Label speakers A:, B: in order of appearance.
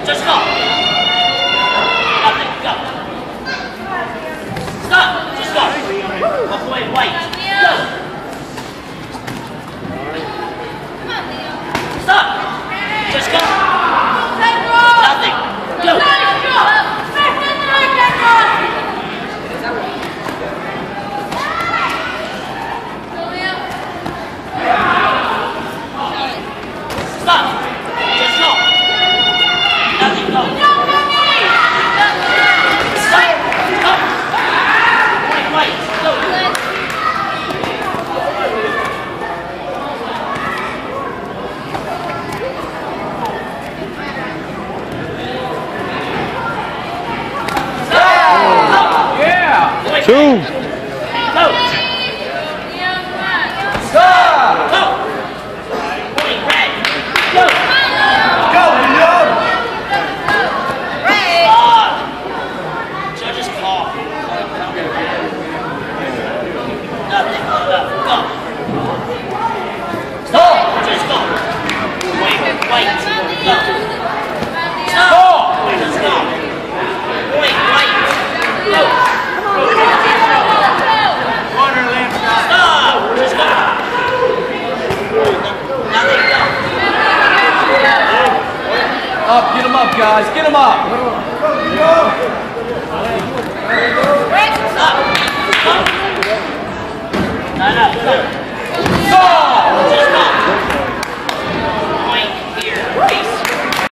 A: Just go. Nothing. Go. Stop. Just go. Walk away. Wait. Go. Stop. Just go. Nothing. Go. Stop. Just go. Nothing. Go. Stop. Go. Wait. Go.
B: Two.
A: Go.
C: Stop!
A: Go. Wait, red. Go.
C: Go, William!
A: Judges call. Nothing. Go. Stop. Just go. Wait. Go. Stop. Just go. Wait. Go.
C: Wonderland.
A: Stop. Just go. Nothing. Go.
C: Up, get him up, guys. Get him up.